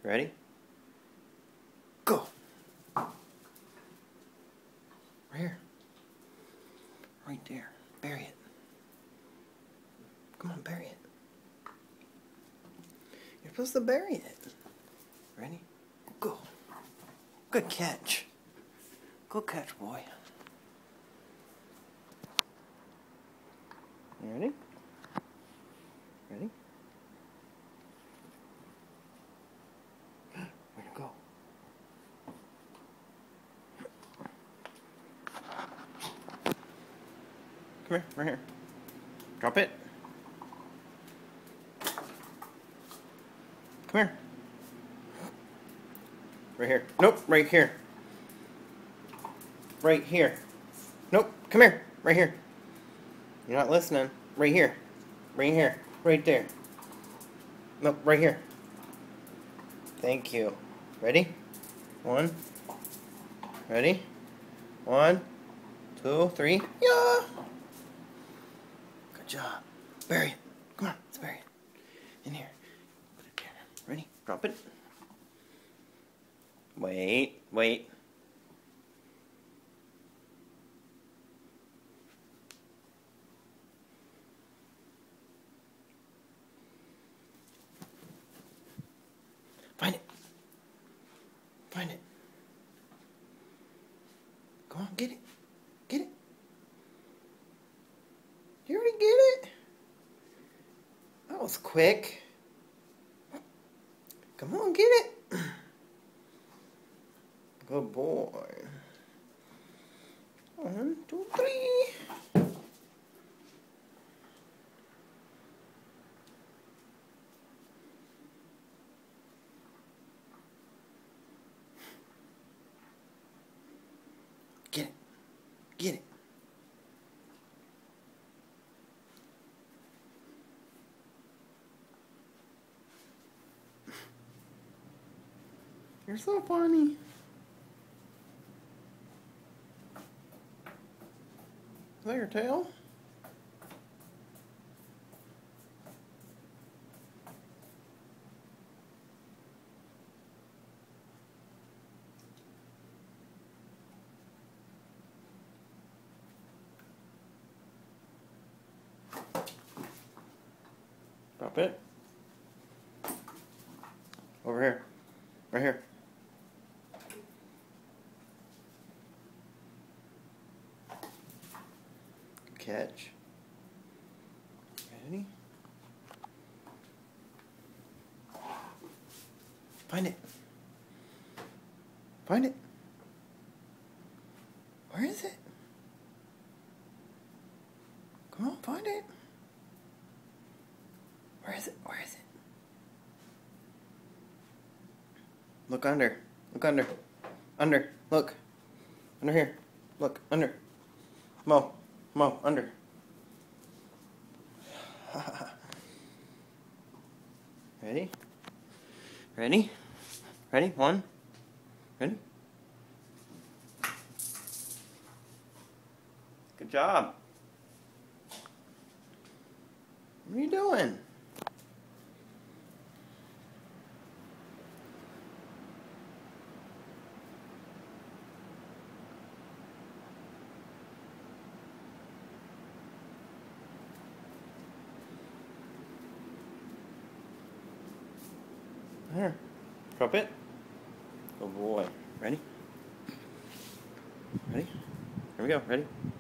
Ready? Go! Right here. Right there. Bury it. Come on, bury it. You're supposed to bury it. Ready? Go. Good catch. Good catch, boy. You ready? Ready? Where'd it go? Come here, right here. Drop it. Come here. Right here. Nope, right here. Right here. Nope, come here. Right here. You're not listening. Right here. Right here. Right there. Nope, right here. Thank you. Ready? One. Ready? 1, 2, 3. Yeah! Good job. Bury it. Come on, let's bury it. In here. Put it there. Ready? Drop it. Wait, wait. Find it. Find it. Come on, get it. Get it. You already get it? That was quick. Come on, get it. Good boy. 1, 2, 3. Get it. Get it. You're so funny. Is that your tail? Drop it. Over here. Right here. Catch. Ready? Find it. Find it. Where is it? Come on, find it. Where is it? Where is it? Look under. Look under. Under. Look. Under here. Look. Under. Mo. Mo. Under. Ready? Ready? Ready? 1. Ready? Good job. What are you doing? Here. Drop it. Oh boy. Ready? Ready? Here we go. Ready?